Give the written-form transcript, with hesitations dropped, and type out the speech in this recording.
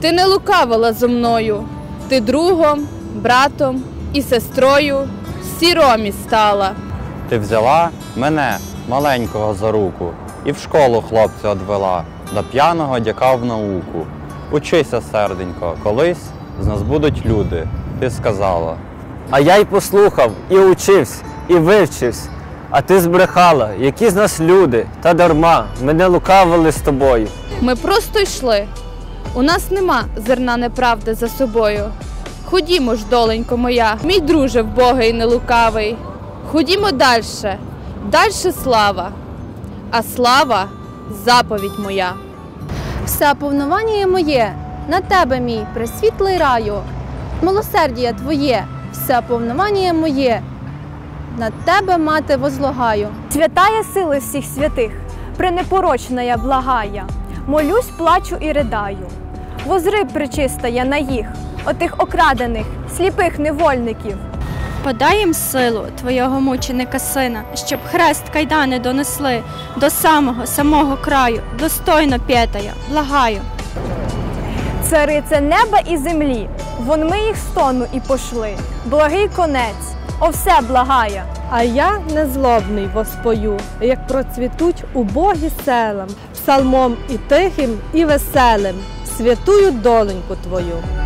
Ти не лукавила зо мною, ти другом, братом і сестрою сіромі стала. Ти взяла мене, маленького, за руку і в школу хлопця одвела, до п'яного дяка в науку. Учися, серденько, колись з нас будуть люди, ти сказала. А я й послухав, і учився, і вивчився. А ти збрехала, які з нас люди, та дарма, ми не лукавили з тобою. Ми просто йшли, у нас нема зерна неправди за собою. Ходімо ж, доленько моя, мій друже вбогий нелукавий. Ходімо дальше, дальше слава, а слава – заповідь моя. Все повновання моє, на тебе, мій пресвітлий раю, милосердія твоє, все повновання моє, на тебе, мати, возлагаю. Святая сили всіх святих, пренепорочна я благая, молюсь, плачу і ридаю. Возри, пречиста я на їх, отих окрадених, сліпих невольників. Подай їм силу твого мученика сина, щоб хрест кайдани донесли до самого краю, достойно п'ятая, благаю. Царице неба і землі, вон ми їх стону і пошли, благий конець, о все благає. А я незлобний воспою, як процвітуть убогі селам, псалмом і тихим, і веселим, святую доленьку твою.